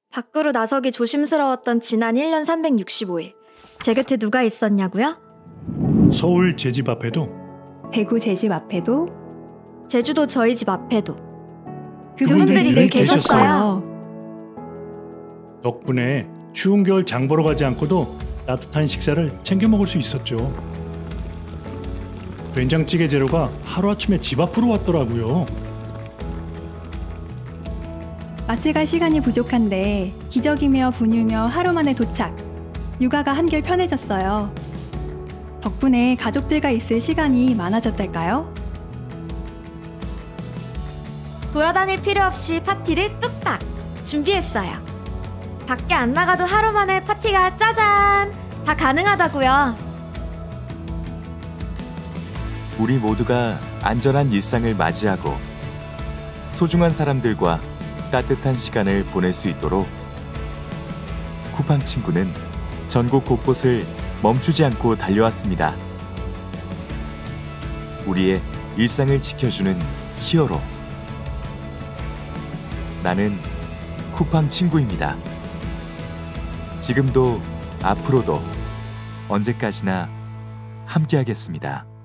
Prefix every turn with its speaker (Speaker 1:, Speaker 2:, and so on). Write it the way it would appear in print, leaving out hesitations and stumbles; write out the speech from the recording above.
Speaker 1: 밖으로 나서기 조심스러웠던 지난 1년 365일. 제 곁에 누가 있었냐고요?
Speaker 2: 서울 제 집 앞에도,
Speaker 3: 대구 제 집 앞에도,
Speaker 1: 제주도 저희 집 앞에도
Speaker 3: 그분들이 늘
Speaker 1: 계셨어요.
Speaker 2: 덕분에 추운 겨울 장 보러 가지 않고도 따뜻한 식사를 챙겨 먹을 수 있었죠. 된장찌개 재료가 하루아침에 집 앞으로 왔더라고요.
Speaker 3: 마트 갈 시간이 부족한데 기적이며 분유며 하루 만에 도착. 육아가 한결 편해졌어요. 덕분에 가족들과 있을 시간이 많아졌달까요?
Speaker 1: 돌아다닐 필요 없이 파티를 뚝딱 준비했어요. 밖에 안 나가도 하루 만에 파티가 짜잔! 다 가능하다고요.
Speaker 4: 우리 모두가 안전한 일상을 맞이하고 소중한 사람들과 따뜻한 시간을 보낼 수 있도록 쿠팡 친구는 전국 곳곳을 멈추지 않고 달려왔습니다. 우리의 일상을 지켜주는 히어로. 나는 쿠팡 친구입니다. 지금도 앞으로도 언제까지나 함께하겠습니다.